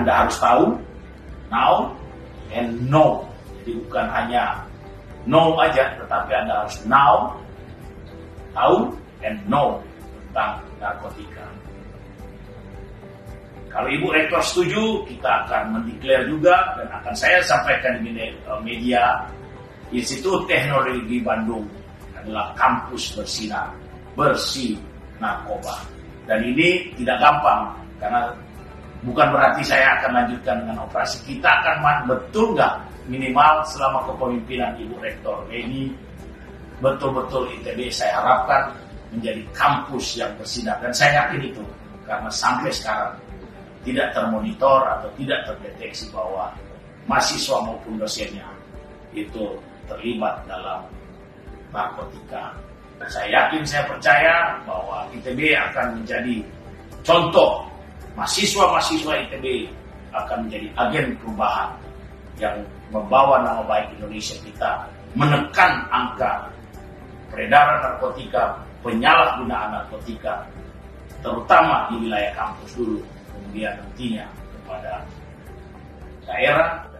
Anda harus tahu, now and know. Jadi bukan hanya know aja, tetapi Anda harus now, tahu, and know tentang narkotika. Kalau Ibu Rektor setuju, kita akan mendeklar juga dan akan saya sampaikan di media. Institut Teknologi Bandung adalah kampus bersinar, bersih narkoba. Dan ini tidak gampang, karena bukan berarti saya akan lanjutkan dengan operasi. Kita akan betul nggak minimal selama kepemimpinan Ibu Rektor ini, betul-betul ITB saya harapkan menjadi kampus yang bersinar. Dan saya yakin itu, karena sampai sekarang tidak termonitor atau tidak terdeteksi bahwa mahasiswa maupun dosennya itu terlibat dalam narkotika. Saya yakin, saya percaya bahwa ITB akan menjadi contoh. Mahasiswa-mahasiswa ITB akan menjadi agen perubahan yang membawa nama baik Indonesia kita, menekan angka peredaran narkotika, penyalahgunaan narkotika, terutama di wilayah kampus dulu, kemudian nantinya kepada daerah,